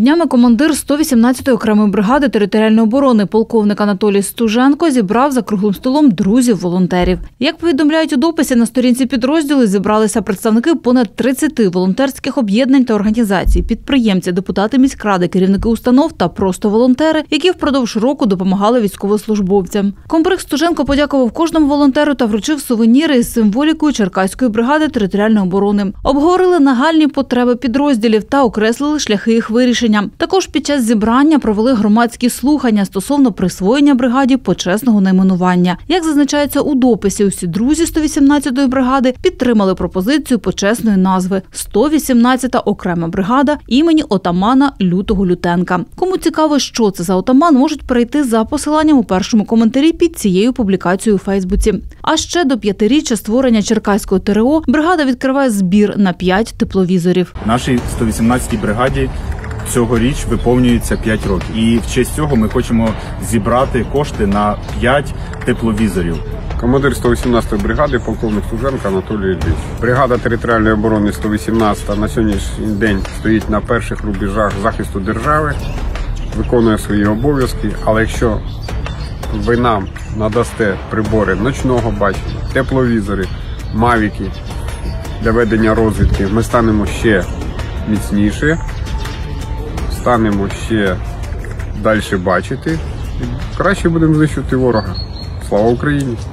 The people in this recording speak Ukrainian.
Днями командир 118-ї окремої бригади територіальної оборони полковник Анатолій Стуженко зібрав за круглим столом друзів-волонтерів. Як повідомляють у дописі на сторінці підрозділу, зібралися представники понад 30 волонтерських об'єднань та організацій, підприємці, депутати міськради, керівники установ та просто волонтери, які впродовж року допомагали військовослужбовцям. Комбриг Стуженко подякував кожному волонтеру та вручив сувеніри із символікою Черкаської бригади територіальної оборони. Обговорили нагальні потреби підрозділів та окреслили шляхи їх вирішення. Також під час зібрання провели громадські слухання стосовно присвоєння бригаді почесного найменування. Як зазначається у дописі, усі друзі 118-ї бригади підтримали пропозицію почесної назви – 118-та окрема бригада імені отамана Лютого Лютенка. Кому цікаво, що це за отаман, можуть перейти за посиланням у першому коментарі під цією публікацією у Фейсбуці. А ще до 5-річчя створення Черкаського ТРО бригада відкриває збір на 5 тепловізорів. Нашій 118-й бригаді цьогоріч виповнюється 5 років. І в честь цього ми хочемо зібрати кошти на 5 тепловізорів. Командир 118-ї бригади, полковник Стуженко Анатолій Ілліч. Бригада територіальної оборони 118 на сьогоднішній день стоїть на перших рубежах захисту держави, виконує свої обов'язки, але якщо ви нам надасте прибори ночного бачення, тепловізори, мавіки для ведення розвідки, ми станемо ще міцніше, станемо ще далі бачити, краще будемо знищувати ворога. Слава Україні!